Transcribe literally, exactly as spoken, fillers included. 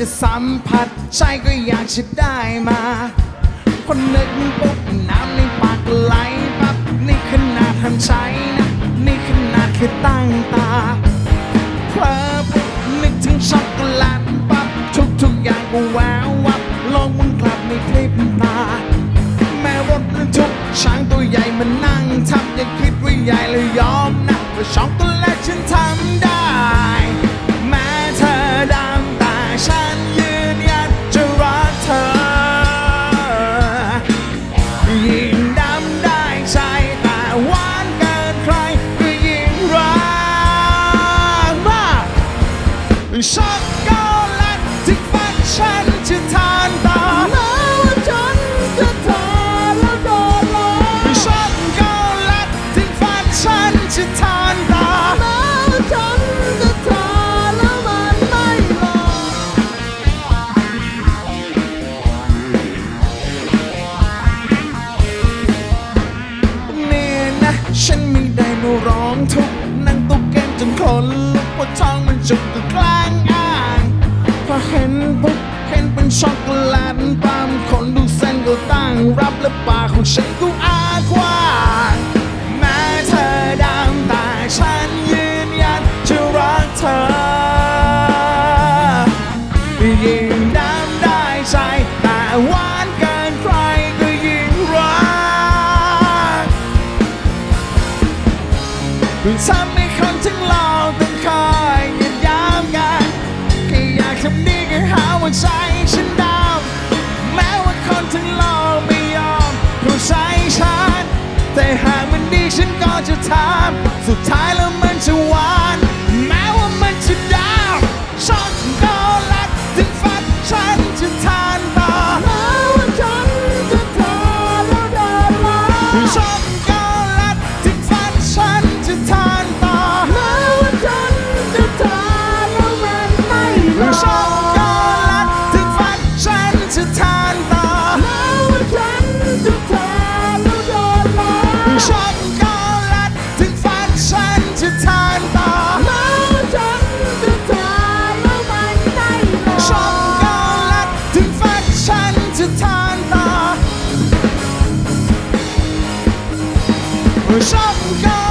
จะสัมผัสใจก็อยากจะได้มาพอนึกปุ๊บน้ำในปากไหลปั๊บนี่ขนาดทำใจนะนี่ขนาดแค่ตั้งตาเพลอปุ๊บนึกถึงช็อกโกแลตปั๊บทุกทุกอย่างก็แวววับลองมุนกลับในพริบตาแม้รถบรรทุกช้างตัวใหญ่มันนั่งทับอย่าคิดว่าใหญ่เลยยอมนะว่าช็อกโกแลตฉันทำได้แม้เธอดำแต่ฉันยืนยันจะรักเธอยิ่งดำได้ใจแต่หวานเกินใครก็ยิ่งรักมากช็อกโกแลตที่ฝันฉันจะทานต่อแม้ว่าฉันจะทานแล้วโดนหลอกช็อกโกแลตที่ฝันฉันจะทานต่อแม้ว่าฉันจะทานแล้วมันไม่หลอกเนี่ยนะฉันไม่ได้มาร้องทุกข์นั่งตุ๊กแกจนคนลุกปวดท้องมันจุกก็กลางอ่างพอเห็นปุ๊บเห็นเป็นช็อกโกแลตบางคนดูเส้นก็ตั้งรับและปากของฉันก็อากว้างแม้เธอดำแต่ฉันยืนยันจะรักเธอยิ่งดำได้ใจแต่หวานเกินใครก็ยิ่งรักทำให้คนทั้งโลกต้องคอยยืนย้ำกันแค่อยากทำดีก็หาว่าใจฉันดำแม้ว่าคนทั้งโลกไม่ยอมเข้าใจฉันแต่หากมันดีฉันก็จะทำสุดท้ายแล้วมันจะหวานแม้ว่ามันจะดำช็อกโกแลตถึงฝันฉันจะทานต่อแม้ว่าฉันจะทานแล้วเดินมาช็อกโกแลตถึงฝันฉันจะทานต่อแม้ว่าฉันจะทานแล้วมันไม่หลอกช็อกโกแลตถึงฝันฉันจะทานต่อแม้ว่าฉันจะทานแล้วโดนหลอกช็อกโกแลตถึงฝันฉันจะทานต่อแม้ว่าฉันจะทานแล้วมันไม่หลอกช็อกโกแลตถึงฝันฉันจะทานต่อช็อกโก